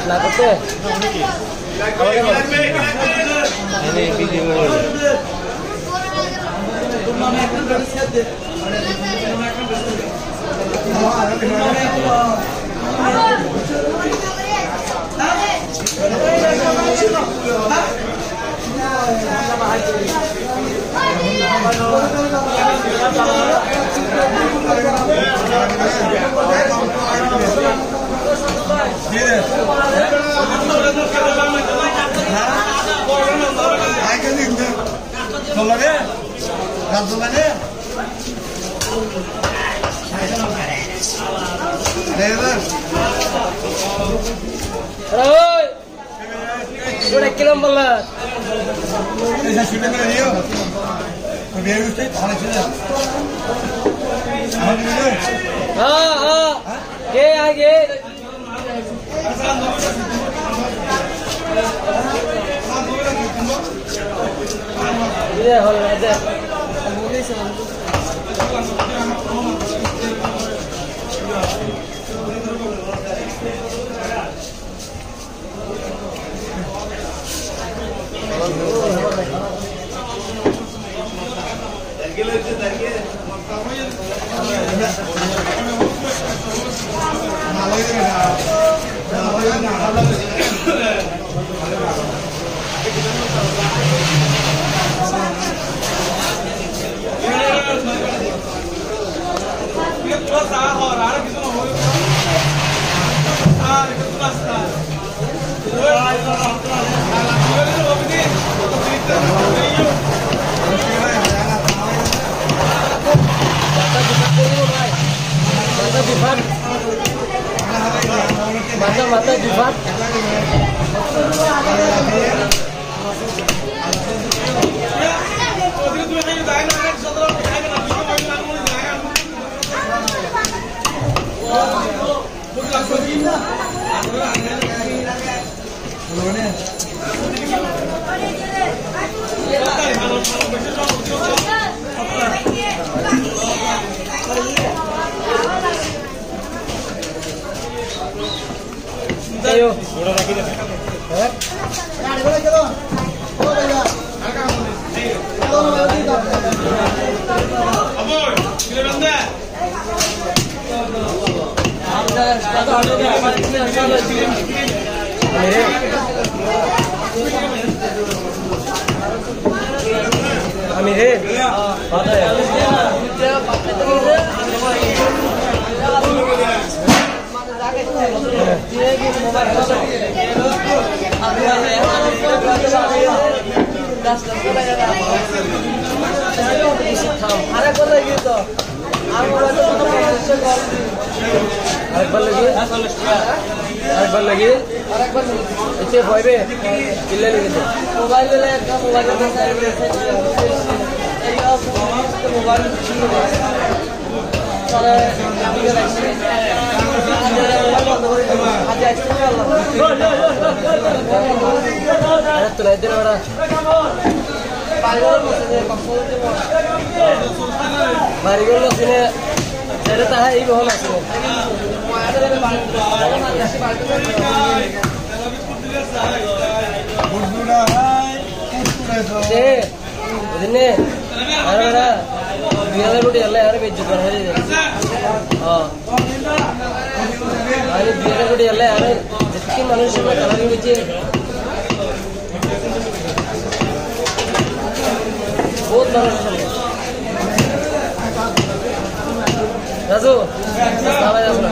Lakutnya. Ini video. Udah kilam banget. Saya sudah beliau. Biar Ustaz tahan saja. Ke आगे. Ini hal ada. Boleh sama. Mata Jumat. Ayo. Akbar lagi. Itu boybe. Kille lagi tu. Mobile le ka mobile ka sai ei of mobile chini hai. Sara video like आज ऐसे नहीं वाला अरे तो इधर वाला बारिगोल machine compose के बारिगोल machine तेरे तो है ये बहुत मशीन है इतने अरे मेरा 2000 रोटी अल्लाह यार बेच चुका है हाँ अरे 2000 रोटी अल्लाह यार जितनी मनुष्य में कलर की बेचे बहुत मनुष्य राजू सावा जासना